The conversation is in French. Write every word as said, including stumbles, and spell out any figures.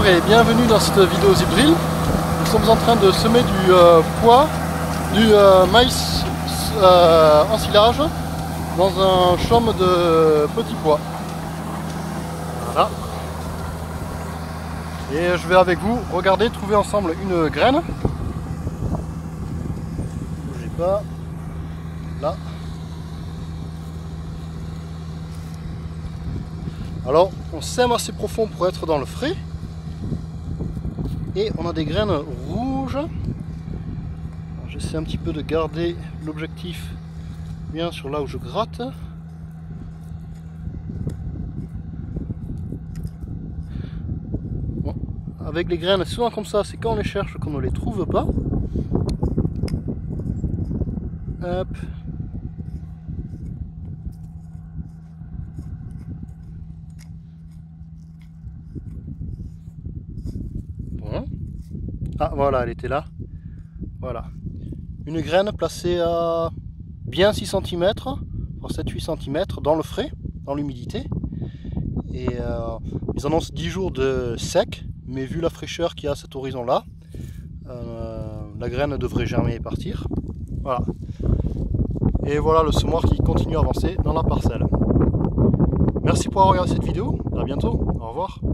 Bonjour et bienvenue dans cette vidéo zip drill. Nous sommes en train de semer du euh, pois, du euh, maïs euh, en silage dans un chaume de petits pois. Voilà. Et je vais avec vous regarder, trouver ensemble une graine. Bougez pas. Là. Alors, on sème assez profond pour être dans le frais. Et on a des graines rouges. J'essaie un petit peu de garder l'objectif bien sur là où je gratte. Bon, avec les graines souvent comme ça, c'est quand on les cherche qu'on ne les trouve pas. Hop. Bon. Ah voilà, elle était là. Voilà. Une graine placée à bien six centimètres, voire sept huit centimètres dans le frais, dans l'humidité. Et euh, ils annoncent dix jours de sec, mais vu la fraîcheur qu'il y a à cet horizon là, euh, la graine devrait germer et partir. Voilà. Et voilà le semoir qui continue à avancer dans la parcelle. Merci pour avoir regardé cette vidéo, à bientôt, au revoir.